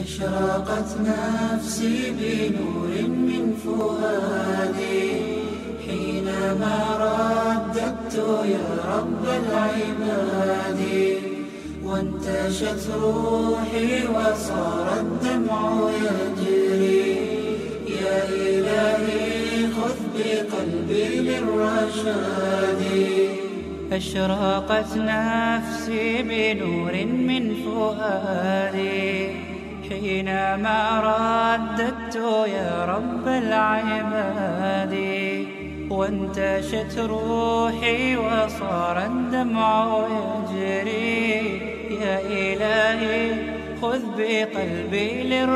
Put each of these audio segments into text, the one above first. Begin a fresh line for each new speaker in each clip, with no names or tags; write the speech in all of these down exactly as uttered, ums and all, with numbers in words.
أشرقت نفسي بنور من فؤادي حينما رددت يا رب العباد، وانتشت روحي وصار الدمع يجري. يا إلهي خذ بقلبي للرشاد.
أشرقت نفسي بنور من فؤادي حينما رددت يا رب العباد، وانتشت روحي وصار الدمع يجري. يا إلهي خذ بقلبي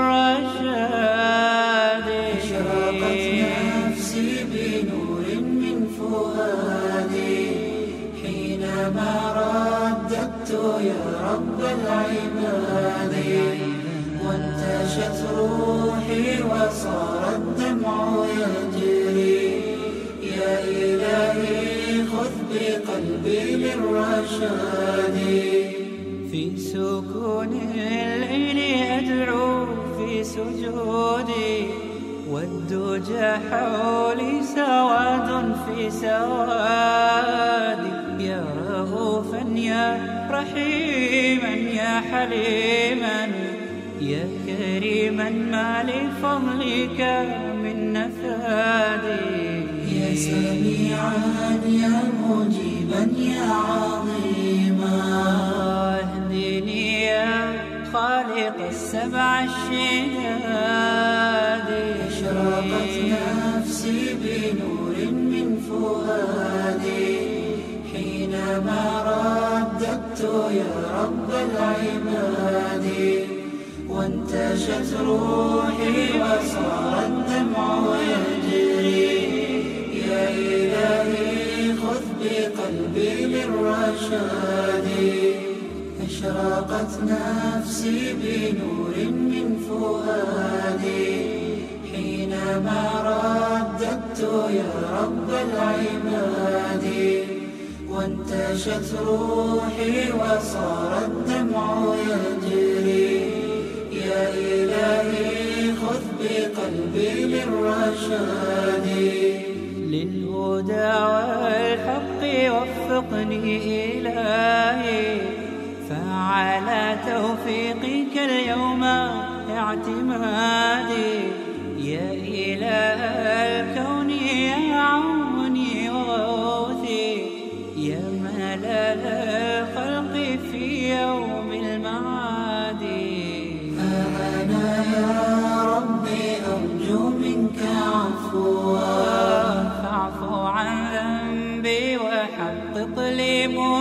للرشاد.
أشرقت نفسي بنور من فؤادي حينما رددت يا رب العباد، وانتشت روحي وصار الدمع يجري. يا إلهي خذ بقلبي للرشاد.
في سكون الليل أدعو في سجودي، والدجى حولي سواد في سوادي. يا رؤوفا يا رحيما يا حليما يا كريما ما لفضلك من نفادي.
يا سميعا يا مجيبا يا عظيما،
اهدني يا خالق السبع الشداد.
أشرقت نفسي بنور من فؤادي حينما رددت يا رب العباد، وانتشت روحي وصار الدمع يجري. يا إلهي خذ بقلبي للرشاد. أشرقت نفسي بنور من فؤادي حينما رددت يا رب العباد، وانتشت روحي وصار الدمع يجري. يا إلهي خذ بقلبي للرشاد.
للهدى والحق وفقني إلهي، فعلى توفيقك اليوم اعتمادي. يا إله الكون يا عوني وغوثي، يا ملال الخلق في يوم المعاد.
أنا يا ربي أرجو منك عفوا،
فاعف عن ذنبي وحقق لي